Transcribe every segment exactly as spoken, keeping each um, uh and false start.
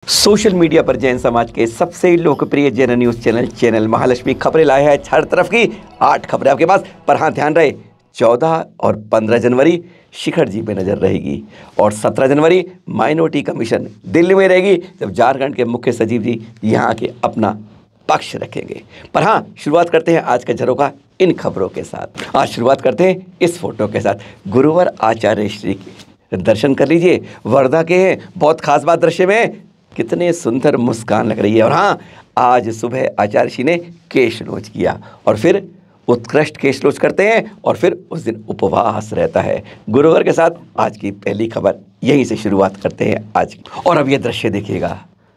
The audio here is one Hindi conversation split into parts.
सोशल मीडिया पर जैन समाज के सबसे लोकप्रिय Jain news channel channel Mahalaxmi खबरें लाया है हर तरफ की आठ खबरें आपके पास। पर हाँ, ध्यान रहे, चौदह और पंद्रह जनवरी शिखर जी पे नजर रहेगी और सत्रह जनवरी माइनॉरिटी कमीशन दिल्ली में रहेगी, जब झारखंड के मुख्य सचिव जी यहाँ के अपना पक्ष रखेंगे। पर हाँ, शुरुआत करते हैं आज के झरोखा इन खबरों के साथ। आज शुरुआत करते हैं इस फोटो के साथ। गुरुवर आचार्य श्री के दर्शन कर लीजिए, वर्धा के हैं। बहुत खास बात दृश्य में कितने सुंदर मुस्कान लग रही है। और हाँ, आज सुबह आचार्य श्री ने केश नोच किया और फिर उत्कृष्ट केश नोच करते हैं और फिर उस दिन उपवास रहता है। गुरुवार के साथ आज की पहली खबर यहीं से शुरुआत करते हैं आज की। और अब यह दृश्य देखिएगा,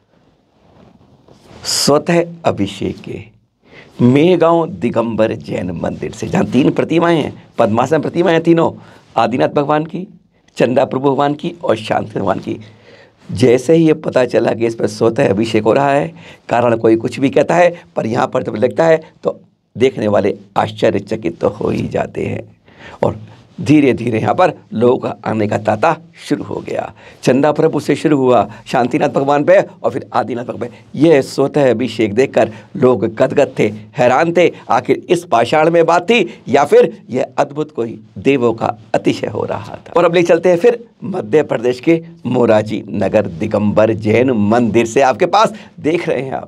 स्वतः अभिषेक के मेगांव दिगंबर जैन मंदिर से, जहाँ तीन प्रतिमाएं हैं, पद्मासन प्रतिमाएं हैं तीनों, आदिनाथ भगवान की, चंदा प्रभु भगवान की और शांति भगवान की। जैसे ही ये पता चला कि इस पर स्वतः अभिषेक हो रहा है, कारण कोई कुछ भी कहता है, पर यहाँ पर जब लगता है तो देखने वाले आश्चर्यचकित तो हो ही जाते हैं। और धीरे धीरे यहाँ पर लोगों का आने का तांता शुरू हो गया। चंदा प्रभु से शुरू हुआ, शांतिनाथ भगवान पे और फिर आदिनाथ भगवान पे। यह स्वतः अभिषेक देखकर लोग गदगद थे, हैरान थे। आखिर इस पाषाण में बात थी या फिर यह अद्भुत कोई देवों का अतिशय हो रहा था। और अब ले चलते हैं फिर मध्य प्रदेश के मोरारजी नगर दिगंबर जैन मंदिर से। आपके पास देख रहे हैं आप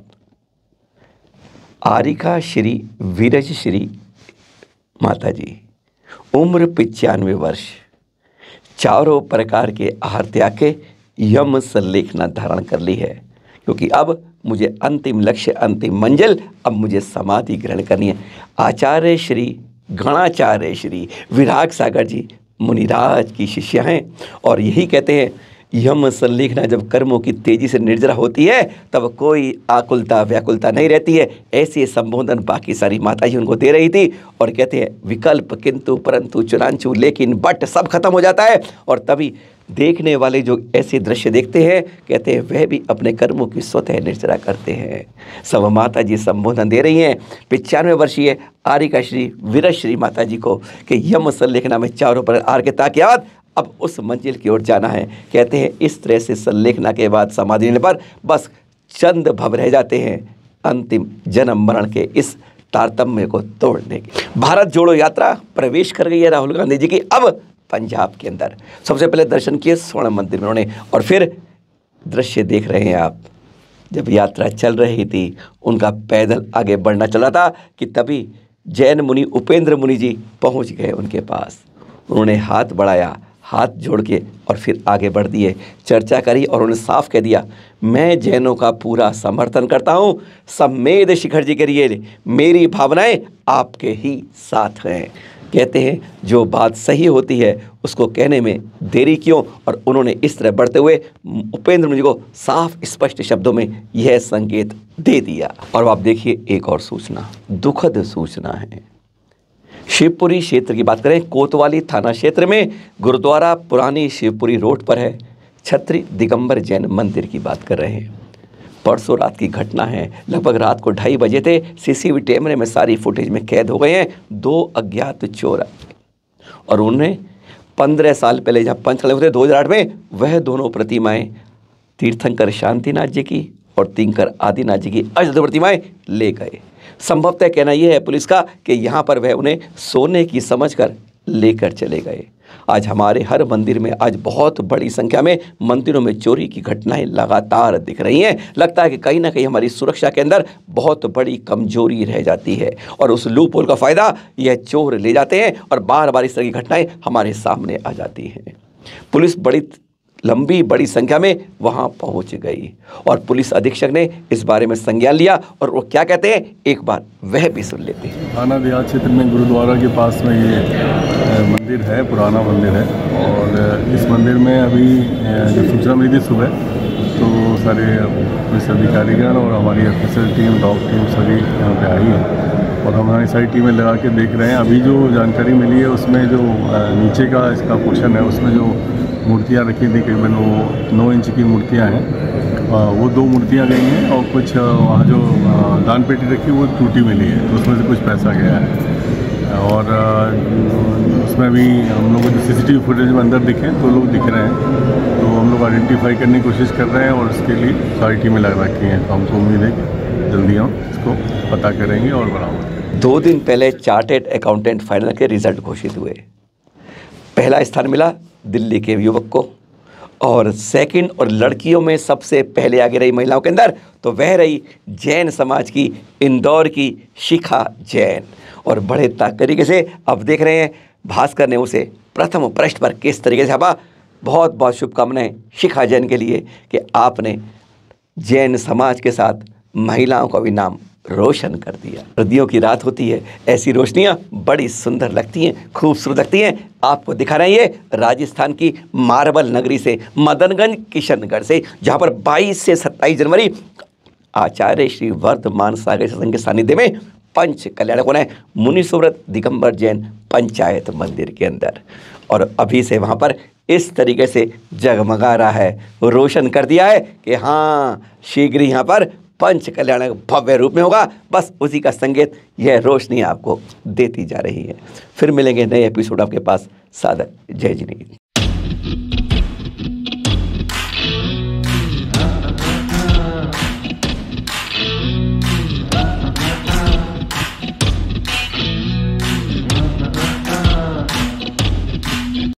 आरिका श्री वीरज श्री माता जी, उम्र पिचानवे वर्ष, चारों प्रकार के आहार त्याग के यम संलेखना धारण कर ली है, क्योंकि अब मुझे अंतिम लक्ष्य, अंतिम मंजिल, अब मुझे समाधि ग्रहण करनी है। आचार्य श्री गणाचार्य श्री विराग सागर जी मुनिराज की शिष्या हैं और यही कहते हैं, यम संलेखना जब कर्मों की तेजी से निर्जरा होती है तब कोई आकुलता व्याकुलता नहीं रहती है। ऐसे संबोधन बाकी सारी माता जी उनको दे रही थी और कहते हैं विकल्प, किंतु, परंतु, चुनांचु, लेकिन, बट सब खत्म हो जाता है। और तभी देखने वाले जो ऐसे दृश्य देखते हैं, कहते हैं वह भी अपने कर्मों की स्वतः निर्जरा करते हैं। सब माता जी संबोधन दे रही हैं पिचानवे वर्षीय आरिका श्री वीरज श्री माता जी को कि यम संलेखना में चारों पर आर के ताक याद, अब उस मंजिल की ओर जाना है। कहते हैं इस तरह से संलेखना के बाद समाधि लेने पर बस चंद भव रह जाते हैं अंतिम जन्म मरण के इस तारतम्य को तोड़ने की। भारत जोड़ो यात्रा प्रवेश कर गई है राहुल गांधी जी की अब पंजाब के अंदर। सबसे पहले दर्शन किए स्वर्ण मंदिर में उन्होंने, और फिर दृश्य देख रहे हैं आप, जब यात्रा चल रही थी, उनका पैदल आगे बढ़ना चला था कि तभी जैन मुनि उपेंद्र मुनि जी पहुंच गए उनके पास। उन्होंने हाथ बढ़ाया, हाथ जोड़ के और फिर आगे बढ़ दिए, चर्चा करी और उन्होंने साफ कह दिया, मैं जैनों का पूरा समर्थन करता हूँ। सम्मेद शिखर जी के लिए मेरी भावनाएं आपके ही साथ हैं। कहते हैं जो बात सही होती है उसको कहने में देरी क्यों, और उन्होंने इस तरह बढ़ते हुए उपेंद्र मुनि को साफ स्पष्ट शब्दों में यह संकेत दे दिया। और आप देखिए एक और सूचना, दुखद सूचना है। शिवपुरी क्षेत्र की बात करें, कोतवाली थाना क्षेत्र में गुरुद्वारा पुरानी शिवपुरी रोड पर है, छत्री दिगंबर जैन मंदिर की बात कर रहे हैं। परसों रात की घटना है, लगभग रात को ढाई बजे थे। सीसीटीवी कैमरे में सारी फुटेज में कैद हो गए हैं दो अज्ञात चोर, और उन्हें पंद्रह साल पहले जहाँ पंच खड़े हुए थे दो हज़ार आठ में, वह दोनों प्रतिमाएं तीर्थंकर शांतिनाथ जी की और तीर्थंकर आदिनाथ जी की अजद प्रतिमाएं ले गए। संभवतः कहना यह है पुलिस का कि यहाँ पर वह उन्हें सोने की समझकर लेकर चले गए। आज हमारे हर मंदिर में आज बहुत बड़ी संख्या में मंदिरों में चोरी की घटनाएं लगातार दिख रही हैं। लगता है कि कहीं ना कहीं हमारी सुरक्षा के अंदर बहुत बड़ी कमजोरी रह जाती है और उस लूप होल का फ़ायदा यह चोर ले जाते हैं और बार बार इस तरह की घटनाएं हमारे सामने आ जाती हैं। पुलिस बड़ी लंबी बड़ी संख्या में वहां पहुंच गई और पुलिस अधीक्षक ने इस बारे में संज्ञान लिया और वो क्या कहते हैं एक बार वह भी सुन लेते हैं। थाना देहात क्षेत्र में गुरुद्वारा के पास में ये मंदिर है, पुराना मंदिर है, और इस मंदिर में अभी जो सूचना मिली थी सुबह, तो सारे पुलिस अधिकारीगण और हमारी ऑफिसर टीम, डॉग टीम सभी यहाँ पे आई है और हम हमारी सारी टीमें लगा के देख रहे हैं। अभी जो जानकारी मिली है उसमें जो नीचे का इसका पोर्शन है उसमें जो मूर्तियाँ रखी थी, करीबन वो नौ इंच की मूर्तियाँ हैं, वो दो मूर्तियाँ गई हैं और कुछ वहाँ जो दान पेटी रखी वो टूटी मिली है, तो उसमें से कुछ पैसा गया है। और उसमें भी हम लोग को जो सीसीटीवी फुटेज में अंदर दिखे दो लोग दिख रहे हैं, तो हम लोग आइडेंटिफाई करने की कोशिश कर रहे हैं और इसके लिए सारी टीमें लग रखी हैं। तो हमको उम्मीद है कि जल्दी हम इसको पता करेंगे और बरामद। दो दिन पहले चार्टेड अकाउंटेंट फाइनल के रिजल्ट घोषित हुए। पहला स्थान मिला दिल्ली के युवक को और सेकंड और लड़कियों में सबसे पहले आगे रही महिलाओं के अंदर तो वह रही जैन समाज की इंदौर की शिखा जैन। और बड़े तरीके से अब देख रहे हैं भास्कर ने उसे प्रथम पृष्ठ पर किस तरीके से हवा। बहुत बहुत शुभकामनाएं शिखा जैन के लिए कि आपने जैन समाज के साथ महिलाओं का भी नाम रोशन कर दिया। सर्दियों की रात होती है, ऐसी रोशनियाँ बड़ी सुंदर लगती हैं, खूबसूरत लगती हैं। आपको दिखा रहे हैं ये राजस्थान की मार्बल नगरी से, मदनगंज किशनगढ़ से, जहाँ पर बाईस से सत्ताईस जनवरी आचार्य श्री वर्धमान सागर सत्संग के सानिध्य में पंच कल्याण होना है मुनि सुव्रत दिगंबर जैन पंचायत मंदिर के अंदर। और अभी से वहाँ पर इस तरीके से जगमगा रहा है, रोशन कर दिया है कि हाँ शीघ्र यहाँ पर पंच कल्याण भव्य रूप में होगा। बस उसी का संकेत यह रोशनी आपको देती जा रही है। फिर मिलेंगे नए एपिसोड आपके पास। सादर जय जिनेंद्र।